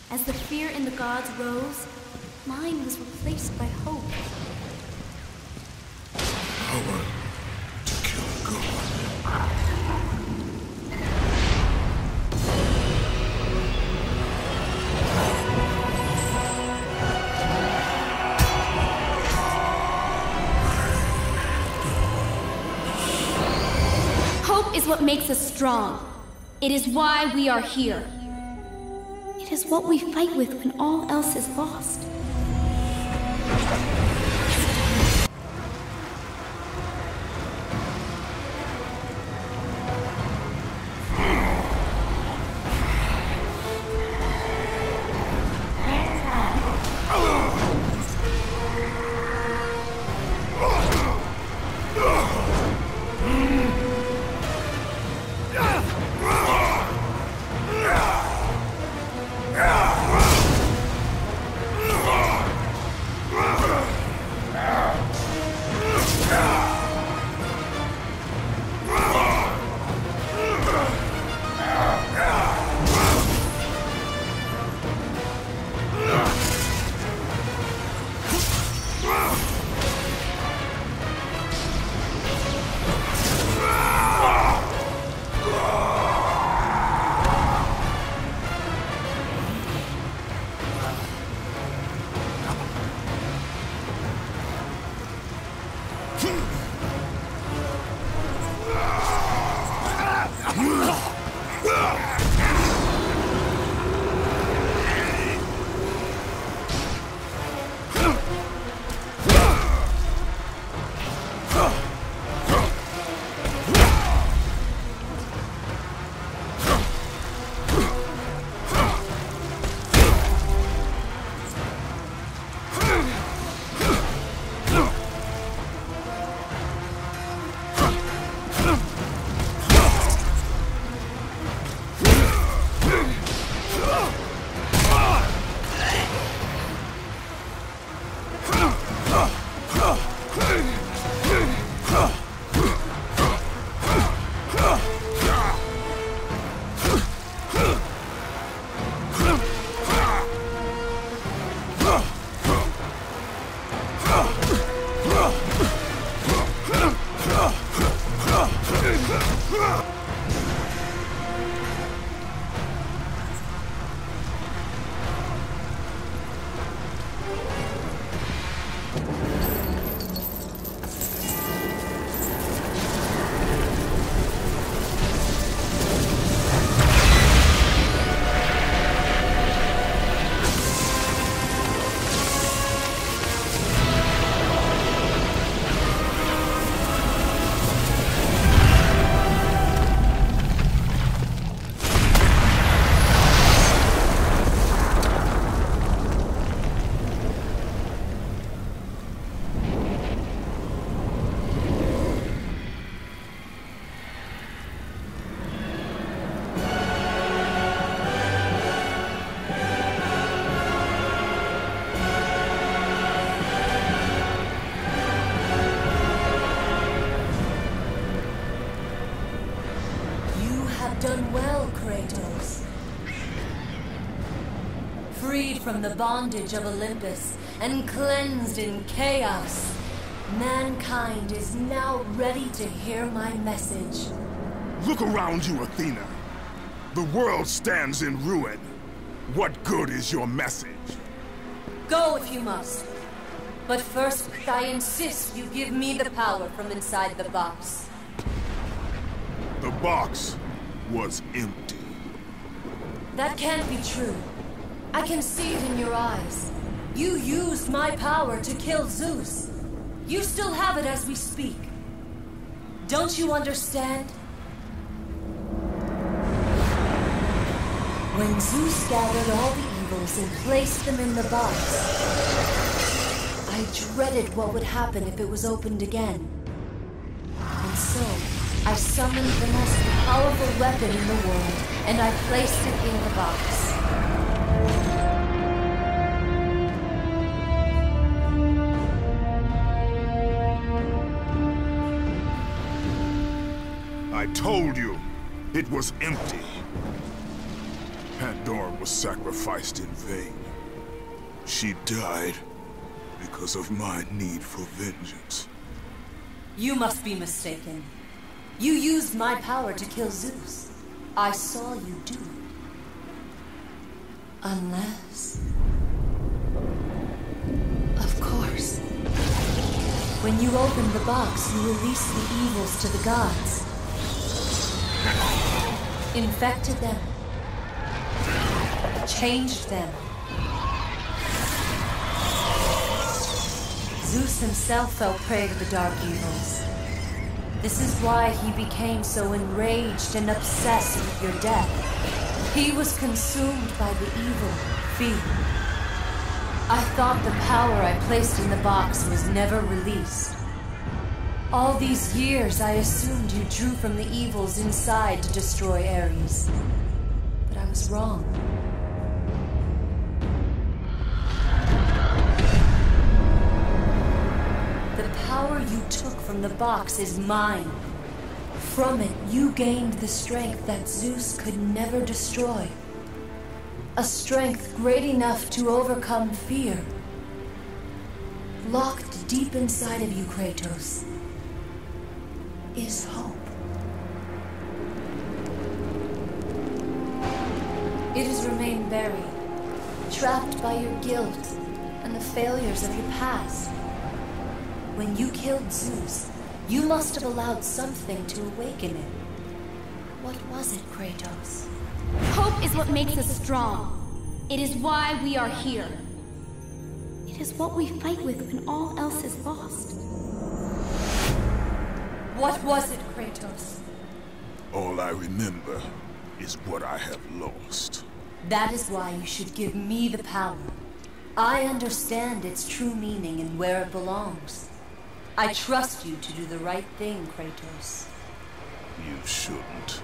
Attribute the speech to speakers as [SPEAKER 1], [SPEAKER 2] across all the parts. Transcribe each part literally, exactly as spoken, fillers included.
[SPEAKER 1] As the fear in the gods rose, mine was replaced by hope.
[SPEAKER 2] Power to kill God.
[SPEAKER 1] Hope is what makes us strong. It is why we are here. It is what we fight with when all else is lost.
[SPEAKER 3] Done well, Kratos. Freed from the bondage of Olympus and cleansed in chaos, mankind is now ready to hear my message.
[SPEAKER 2] Look around you, Athena. The world stands in ruin. What good is your message?
[SPEAKER 3] Go if you must. But first, I insist you give me the power from inside the box.
[SPEAKER 2] The box was empty.
[SPEAKER 3] That can't be true. I can see it in your eyes. You used my power to kill Zeus. You still have it as we speak. Don't you understand? When Zeus gathered all the evils and placed them in the box, I dreaded what would happen if it was opened again. And so, I summoned the most powerful weapon in the world, and I placed it in the box.
[SPEAKER 2] I told you, it was empty. Pandora was sacrificed in vain. She died because of my need for vengeance.
[SPEAKER 3] You must be mistaken. You used my power to kill Zeus. I saw you do it. Unless... Of course. When you opened the box, you released the evils to the gods. Infected them. Changed them. Zeus himself fell prey to the dark evils. This is why he became so enraged and obsessed with your death. He was consumed by the evil, fear. I thought the power I placed in the box was never released. All these years I assumed you drew from the evils inside to destroy Ares. But I was wrong. The power you took from the box is mine. From it, you gained the strength that Zeus could never destroy. A strength great enough to overcome fear. Locked deep inside of you, Kratos, is hope. It has remained buried, trapped by your guilt and the failures of your past. When you killed Zeus, you must have allowed something to awaken it. What was it, Kratos?
[SPEAKER 1] Hope is what makes us strong. It is why we are here. It is what we fight with when all else is lost.
[SPEAKER 3] What was it, Kratos?
[SPEAKER 2] All I remember is what I have lost.
[SPEAKER 3] That is why you should give me the power. I understand its true meaning and where it belongs. I trust you to do the right thing, Kratos.
[SPEAKER 2] You shouldn't.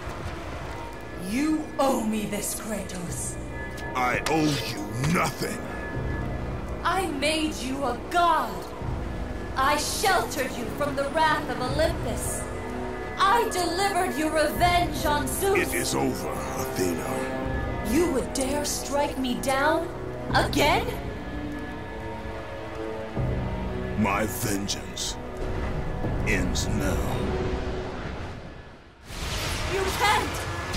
[SPEAKER 3] You owe me this, Kratos.
[SPEAKER 2] I owe you nothing.
[SPEAKER 3] I made you a god. I sheltered you from the wrath of Olympus. I delivered you revenge on Zeus.
[SPEAKER 2] It is over, Athena.
[SPEAKER 3] You would dare strike me down? Again?
[SPEAKER 2] My vengeance ends now.
[SPEAKER 3] You can't!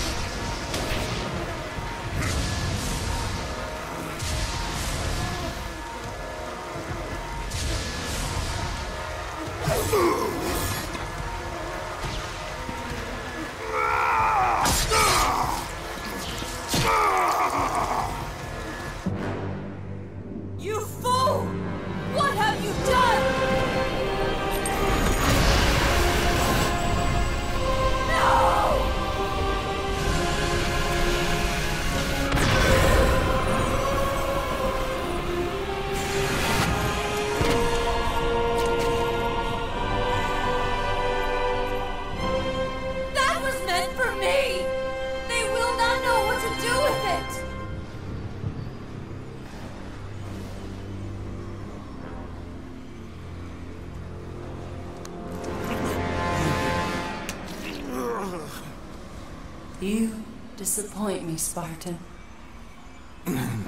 [SPEAKER 3] You fool! What have you done? No! That was meant for me! They will not know what to do with it! You disappoint me, Spartan.